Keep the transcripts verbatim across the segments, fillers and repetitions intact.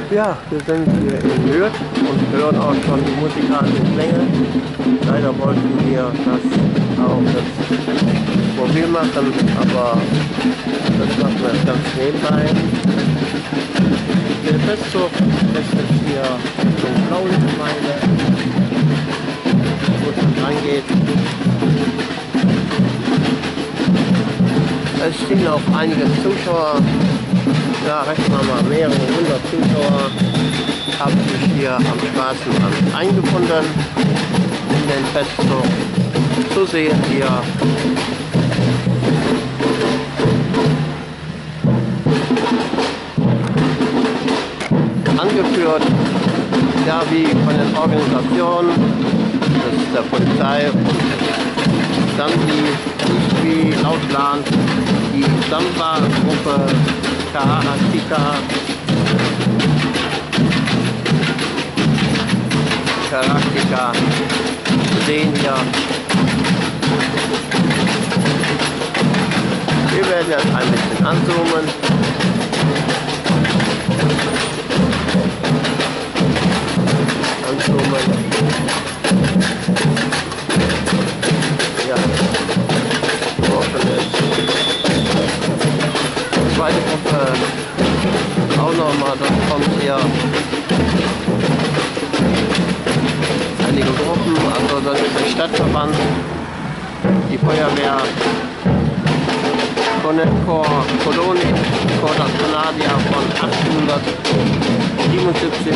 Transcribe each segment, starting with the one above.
Ja, wir sind hier in Hürth und hören auch schon die musikalischen Klänge. Leider wollten wir das auch das mobil machen, aber das machen wir ganz nebenbei. Der Festzug ist jetzt hier Richtung Blauen-Gemeinde, wo es dann reingeht. Es stehen auch einige Zuschauer. Ja, rechnen wir mal mehrere hundert Zuschauer haben sich hier am Straßenrand eingefunden in den Festzug. Zu sehen hier angeführt, ja, wie von den Organisationen, das ist der Polizei und dann die, nicht wie laut Plan, die Samba-Gruppe Karaktika, Karaktika, sehen hier. Wir werden jetzt ein bisschen anzoomen. Anzoomen. Ja, offen ist. Zweite Gruppe auch nochmal, das kommt hier einige Gruppen, also das ist der Stadtverband, die Feuerwehr, Corps Coloni, Corps Canadia von achtzehnhundertsiebenundsiebzig.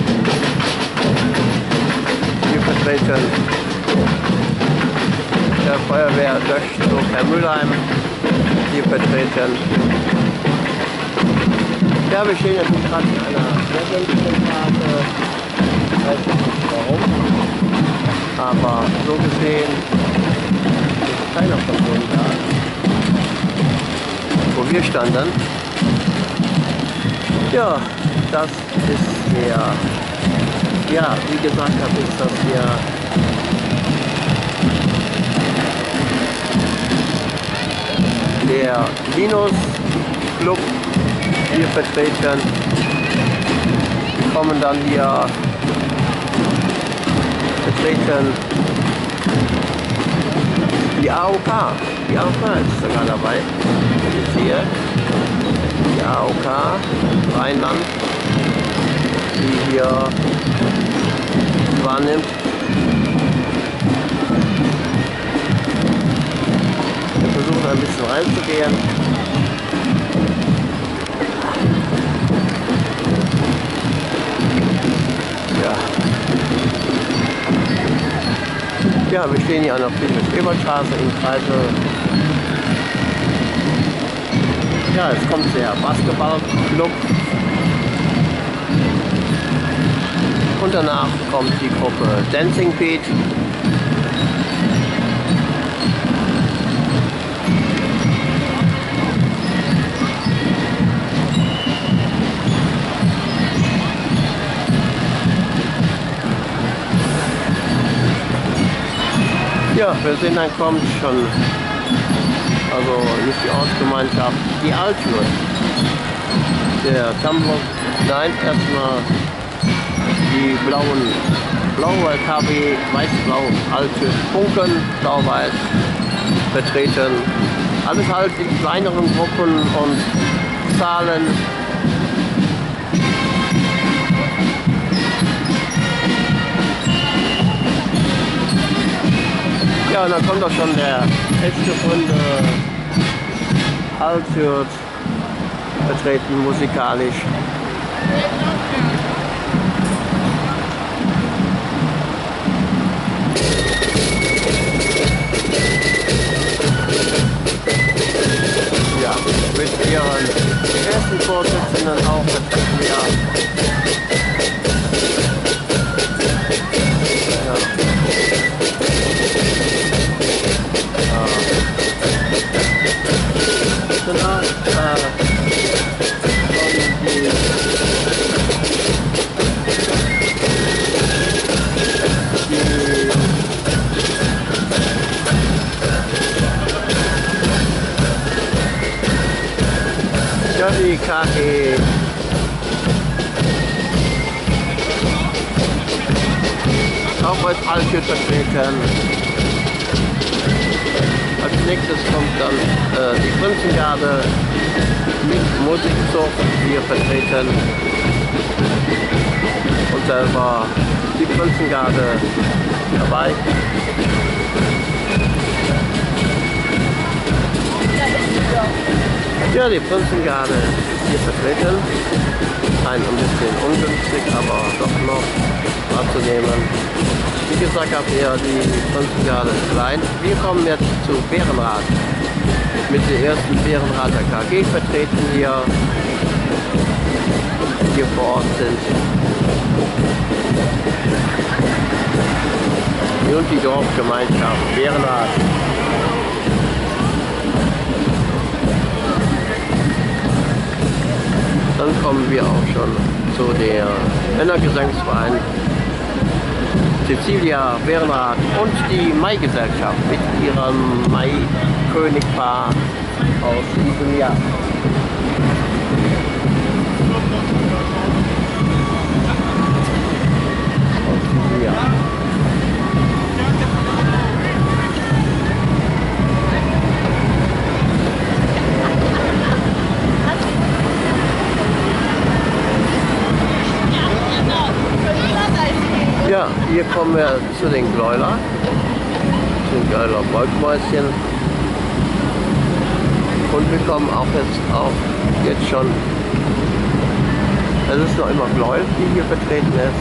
Wir vertreten der Feuerwehr Löschzug Herr Mülheim. Wir vertreten. Ja, wir stehen jetzt gerade in einer Rettungszentrale. Ich weiß nicht warum. Aber so gesehen ist keiner von denen da, wo wir standen. Ja, das ist der, ja, wie gesagt habe, ist das hier der Linus Club. Wir vertreten, wir kommen dann hier vertreten die A O K. Die A O K ist sogar dabei, ich sehe die A O K Rheinland, die hier wahrnimmt. Wir versuchen ein bisschen reinzugehen. Ja, wir stehen hier an der Friedrich-Ebert-Straße in Kreisel. Ja, jetzt kommt der Basketballclub. Und danach kommt die Gruppe Dancing Beat. Ja, wir sehen, dann kommt schon, also nicht die Ortsgemeinschaft, die Altfurt. Der Tambour, nein, erstmal die blauen, blaue L K W, weiß-blau, Altfurt, Funken, blau-weiß, vertreten. Alles halt in kleineren Gruppen und Zahlen. Ja, und dann kommt auch schon der echte Kunde Altfurt vertreten musikalisch. Ja, mit ihren ersten Vorsitzenden auch vertreten wir. Danach äh, die ja, die K G Ebenfalls Altjüt vertreten. Als nächstes kommt dann äh, die Prinzengarde mit Musikzug hier vertreten. Und selber die Prinzengarde dabei. Ja, die Prinzengarde ist hier vertreten. Ein bisschen ungünstig, aber doch noch wahrzunehmen. Wie gesagt, habt ihr die Prinzengarde klein. Wir kommen jetzt zu Bärenrad. Mit der ersten Bärenrader K G vertreten hier, hier vor Ort sind. Und die Dorfgemeinschaft Bärenrad. Dann kommen wir auch schon zu der Männergesangsverein Cecilia Bärenrad und die Maigesellschaft mit ihrem Mai-Königpaar aus diesem Jahr. Aus diesem Jahr. Ja, hier kommen wir zu den Gläuler, zu den Gläuler Volkmäuschen. Und wir kommen auch jetzt auch jetzt schon, es ist noch immer Gläul, die hier vertreten ist.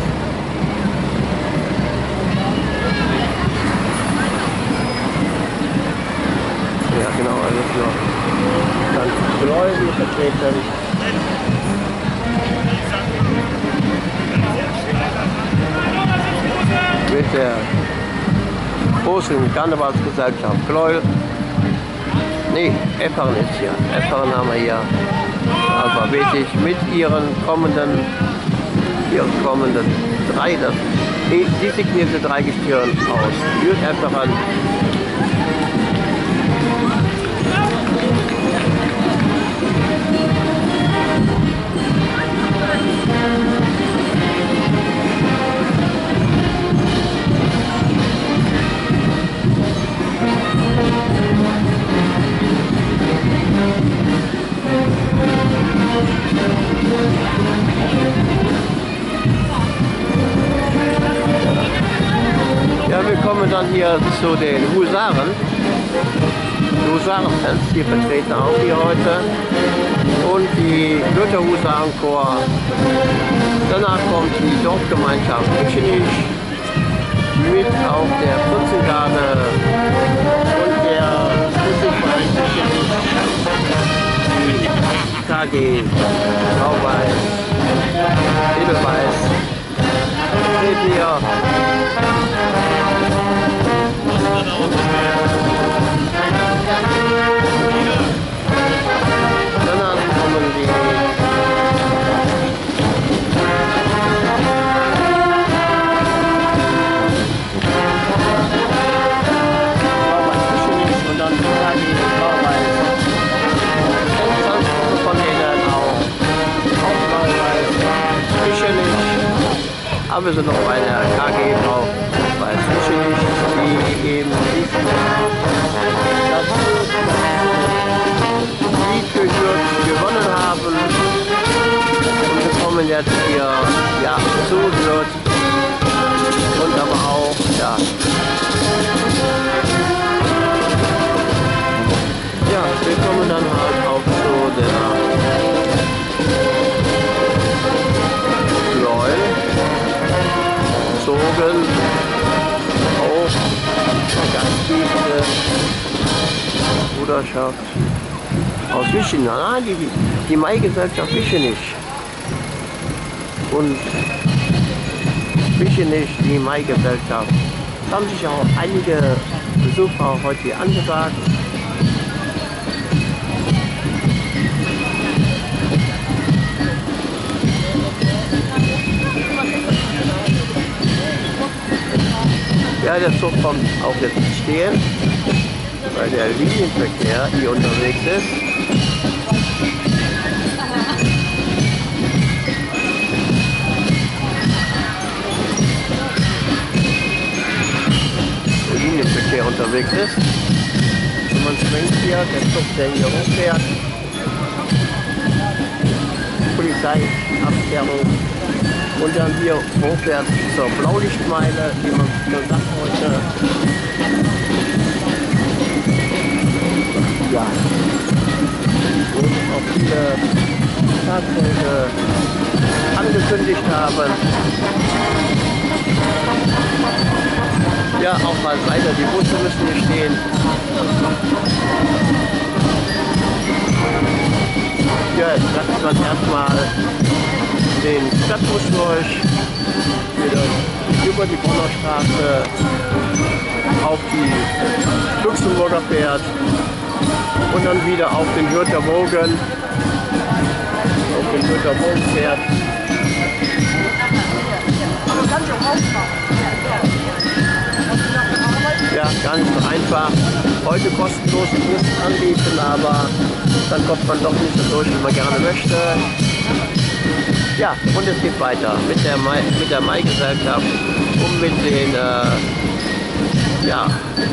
Ja genau, es ist noch ganz Gläul hier vertreten. Mit der großen Karnevalsgesellschaft Gläul. Nee, Efferen ist hier. Efferen haben wir hier alphabetisch mit ihren kommenden, ihren kommenden drei, das designierte Dreigestirn aus Jüt-Efferen. Ja, wir kommen dann hier zu den Husaren. Die Husarenfans, die vertreten auch hier heute. Und die Goethe Husarenchor. Danach kommt die Dorfgemeinschaft Küchenich mit auch der Prinzengarde und der Musikverein Küchenich, die K G Grau-Weiß, Edelweiß, steht hier. Danach kommen die und dann die Grau-Weiß. Und sonst von denen auch auch Grau-Weiß, Küchenich. Aber wir sind noch bei der K G Grau-Weiß Küchenich, die eben das Lied für Jürg gewonnen haben. Und wir kommen jetzt hier ja, zu Jürg und aber auch, ja, ja, wir kommen dann halt auch zu der Gläul, Zogen, auch Gastgeber, Bruderschaft aus Wischenich, ah, die, die Maigesellschaft Wischenich. Und Wischenich, die Maigesellschaft. Da haben sich auch einige Besucher heute hier angesagt. Ja, der Zug kommt auch jetzt stehen, weil der Linienverkehr hier unterwegs ist. unterwegs ist. Und man schwenkt hier, der Zug, der hier hochfährt. Polizeiabsperrung. Und dann hier hochwärts zur Blaulichtmeile, wie man schon sagt heute. Ja, wo auch viele Fahrzeuge angekündigt haben. Ja, auch mal weiter, die Busse müssen hier stehen. Ja, jetzt lassen wir erstmal den Stadtbus durch, wieder über die Bonner Straße auf die Luxemburger fährt und dann wieder auf den Hürther Bogen, auf den Hürther Bogen fährt. Ja, gar nicht so einfach. Heute kostenlos Bus anbieten, aber dann kommt man doch nicht so durch, wie man gerne möchte. Ja, und es geht weiter mit der Mai, mit der Mai-Gesellschaft und mit den, äh, ja,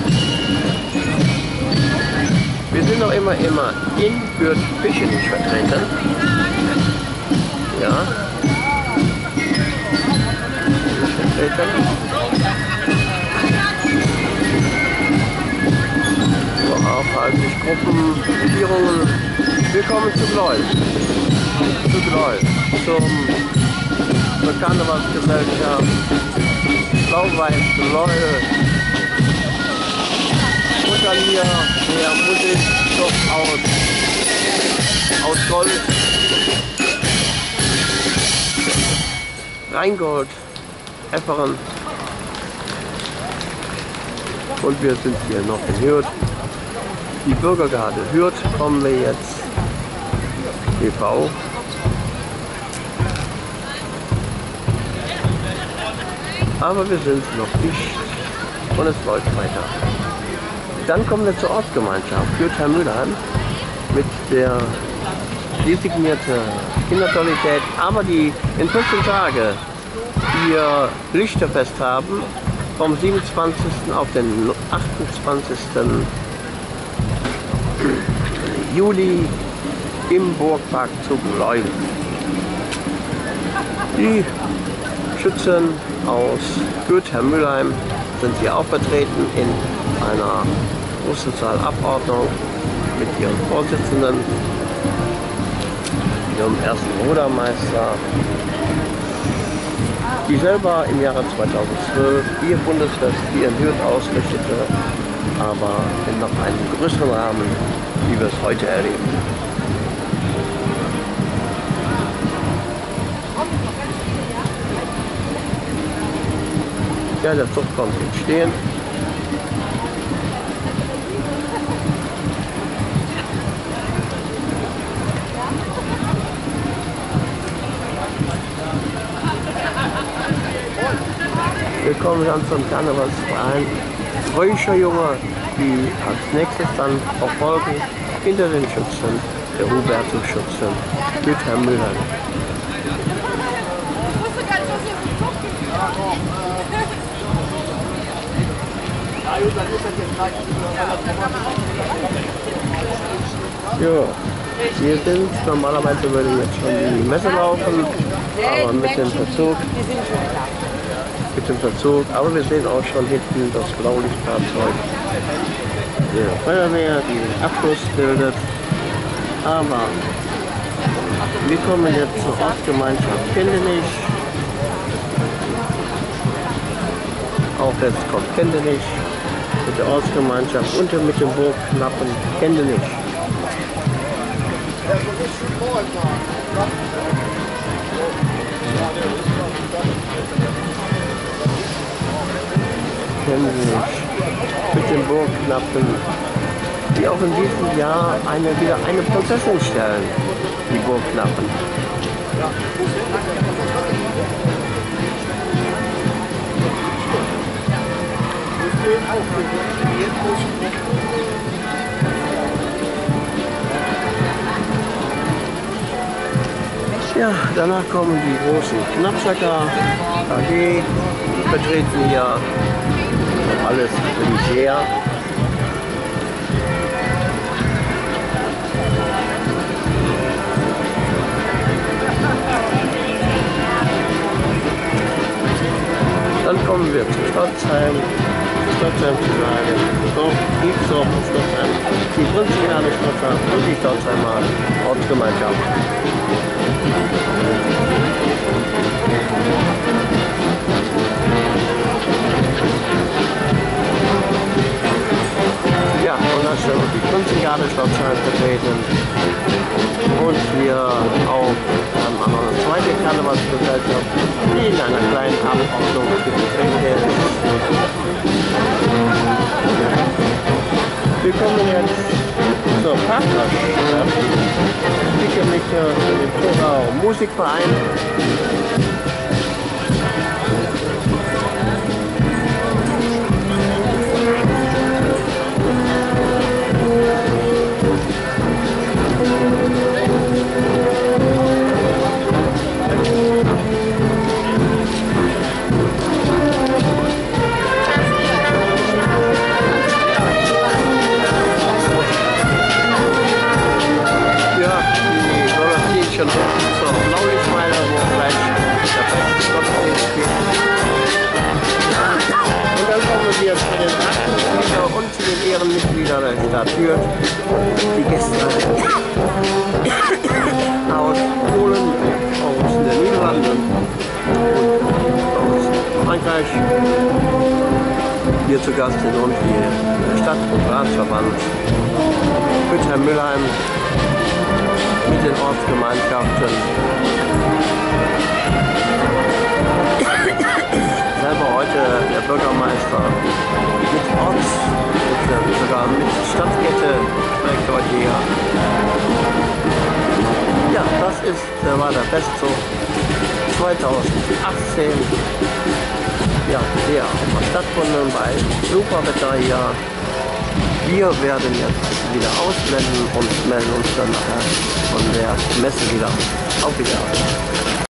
wir sind noch immer, immer in Fürth-Pichenich vertreten. Ja, vertreten. So, aufhalten sich Gruppenregierungen. Willkommen zu Gläu. Zu Gläu. Zum Karnevalsgesellschaft Blau-Weiß Gläu. Und dann hier der Musikstoff aus, aus Gold. Rheingold, Efferen. Und wir sind hier noch in Hürth. Die Bürgergarde Hürth kommen wir jetzt. T V. Aber wir sind noch nicht und es läuft weiter. Dann kommen wir zur Ortsgemeinschaft Fürth-Mülheim mit der designierten Kindertoilette, aber die in vierzehn Tage ihr Lichterfest haben, vom siebenundzwanzigsten auf den achtundzwanzigsten Juli im Burgpark zu Gläu. Die Schützen aus Fürth-Mülheim sind hier auch vertreten in einer großen Zahl Abordnung mit ihrem Vorsitzenden, ihrem ersten Rudermeister, die selber im Jahre zweitausendzwölf ihr Bundesfest hier in Hürth ausrichtete, aber in noch einem größeren Rahmen, wie wir es heute erleben. Ja, der Zug kommt jetzt stehen. Wir kommen dann zum Karnevalsverein Räucher Junge, die als nächstes dann verfolgen hinter den Schützen, der Hubertus-Schützen, Fürth-Mülheim. Ja, wir sind, normalerweise würde jetzt schon die Messe laufen, aber mit dem Verzug, mit dem Verzug, aber wir sehen auch schon hinten das Blaulichtfahrzeug der Feuerwehr, die den Abschluss bildet, aber wir kommen jetzt zur Ortsgemeinschaft Kendenich. Auch jetzt kommt Kendenich mit der Ortsgemeinschaft und mit dem Burgknappen Kendenich. Kendenich mit dem Burgknappen, die auch in diesem Jahr eine, wieder eine Prinzessin stellen, die Burgknappen. Ja, danach kommen die großen Knappsacker, K G, vertreten hier alles Militär. Dann kommen wir zu Stotzheim. Stotzheim zu sagen, so, Diebsdorf und Stotzheim, die prinzipielle Stotzheim und die Stotzheimer Ortsgemeinschaft. Ja, und dann sind wir die prinzipielle Stotzheim vertreten und wir auch haben noch eine zweite Karnevalsgesellschaft, die in einer kleinen Abordnung für Getränke ist. Wir kommen jetzt zur Partnerschaft, sicherlich für den Thurgau Musikverein. Schon zur Blaulichtmeile, wo gleich der beste Gottesdienst geht. Und dann kommen wir zu den Ratsmitgliedern und zu den Ehrenmitgliedern der Stadt Fürth, die Gäste aus Polen, aus den Niederlanden und aus Frankreich hier zu Gast sind und die Stadt- und Ratsverband Bütther-Müllheim mit den Ortsgemeinschaften. Selber heute der Bürgermeister mit Orts, mit, sogar mit Stadtkette trägt heute hier. Ja, das ist, der war der Festzug zweitausendachtzehn. Ja, der hat stattgefunden bei Superwetter hier. Wir werden jetzt wieder ausblenden und melden uns dann nachher von der Messe wieder. Auf Wiedersehen.